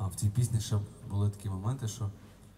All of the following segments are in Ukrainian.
в цій пісні ще були такі моменти, що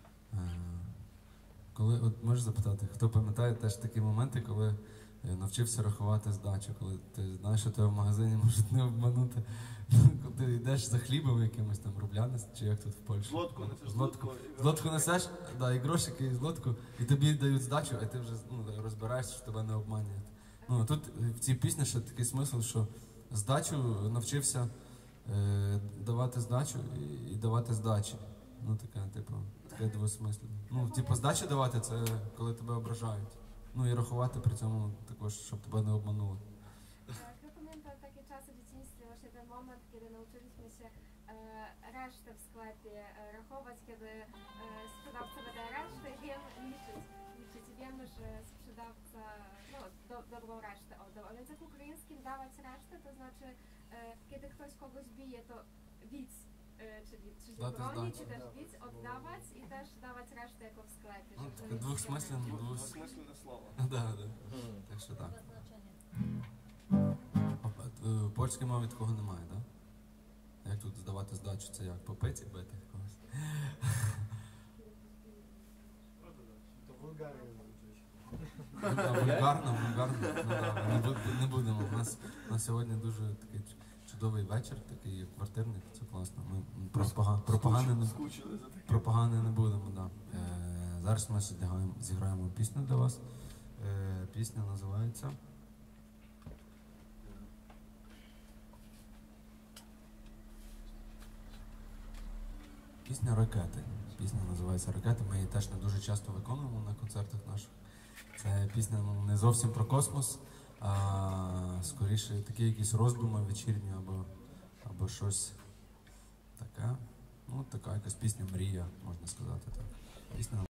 коли, от можеш запитати, хто пам'ятає теж такі моменти, коли навчився рахувати здачу, коли ти знаєш, що тебе в магазині можуть не обманути, коли ти йдеш за хлібом якимось там рублянець, чи як тут в Польщі. Злотку несеш, Злотку несеш, да, і грошики, і злотку, і тобі дають здачу, а ти вже розбираєшся, що тебе не обманюють. Ну, тут в цій пісні ще такий смисл, що здачу навчився давати здачу і давати здачі. Ну, таке, типу, таке двосмислення. Ну, типу, здачу давати, це коли тебе ображають. Ну, і рахувати при цьому також, щоб тебе не обманули. Ja pamiętam takie czasy w dzieciństwie, właśnie ten moment, kiedy nauczyliśmy się resztę w sklepie rachować, kiedy sprzedawca wydaje resztę i wiemy liczyć. I wiemy, że sprzedawca dobrą resztę oddał. A więc jak w ukraińskim dawać resztę, to znaczy kiedy ktoś kogoś bije, to widz, czyli broni, czy też widz oddawać i też dawać resztę jako w sklepie. Двохсмисленне слово. Да. Так що так. В польській мові такого немає, так? Як тут здавати здачу, це як? По пиці бити когось? То Вулгарія звучить. Вульгарно. Не будемо. У нас сьогодні дуже такий чудовий вечір, такий квартирний, це класно. Ми про погане не будемо, да. Зараз ми зіграємо пісню для вас. Пісня називається «Ракети». Пісня називається «Ракети». Ми її теж не дуже часто виконуємо на концертах наших. Це пісня не зовсім про космос, а скоріше такі якісь роздуми вечірні або щось таке. Ну, така якась пісня-мрія, можна сказати так. Пісня